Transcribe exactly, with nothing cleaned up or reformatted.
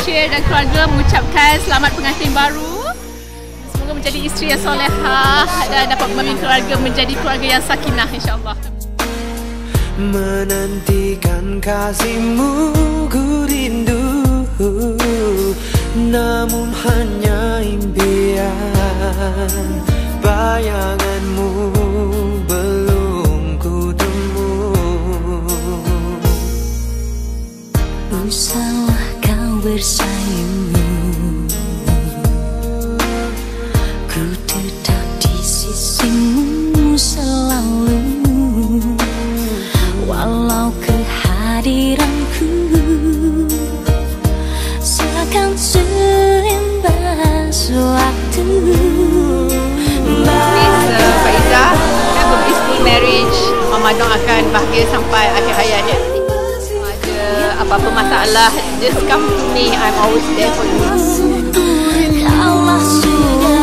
Bashir dan keluarga mengucapkan selamat pengantin baru. Semoga menjadi isteri yang solehah dan dapat membimbing keluarga menjadi keluarga yang sakinah, insyaAllah. Menantikan kasihmu ku rindu, namun hanya impian. Bayanganmu belum ku temu. Usahlah kau bersayung, ku tetap di sisimu selalu. Walau kehadiranku seakan seimbas waktu. Faizah, kan berbisnis marriage. Mama doakan bahagia sampai akhir hayatnya. Ada apa-apa masalah, just come to me. I'm always there for you. Kaulah sudah